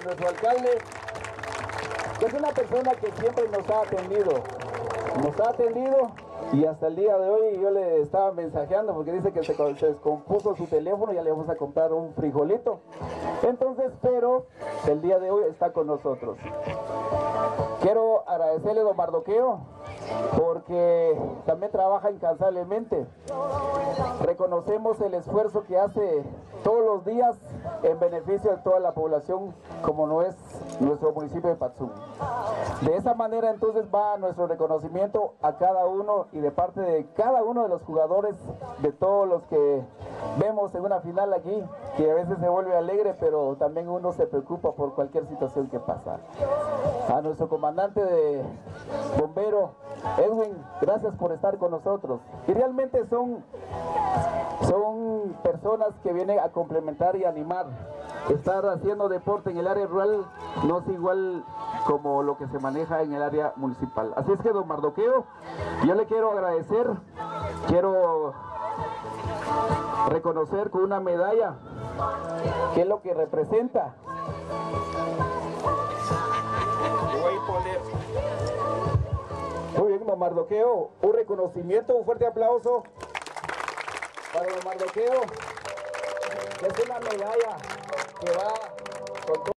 nuestro alcalde, que es una persona que siempre nos ha atendido y hasta el día de hoy yo le estaba mensajeando porque dice que se descompuso su teléfono, ya le vamos a comprar un frijolito. Entonces, pero el día de hoy está con nosotros. Quiero agradecerle a don Mardoqueo porque también trabaja incansablemente. Reconocemos el esfuerzo que hace todos los días en beneficio de toda la población, como no es nuestro municipio de Patzum. De esa manera entonces va nuestro reconocimiento a cada uno y de parte de cada uno de los jugadores, de todos los que vemos en una final aquí, que a veces se vuelve alegre, pero también uno se preocupa por cualquier situación que pasa. A nuestro comandante de bombero, Edwin, gracias por estar con nosotros. Y realmente son personas que vienen a complementar y animar. Estar haciendo deporte en el área rural no es igual como lo que se maneja en el área municipal. Así es que, don Mardoqueo, yo le quiero agradecer, quiero reconocer con una medalla qué es lo que representa. Muy bien, don Mardoqueo, un reconocimiento, un fuerte aplauso para don Mardoqueo, que es una medalla que va con todo.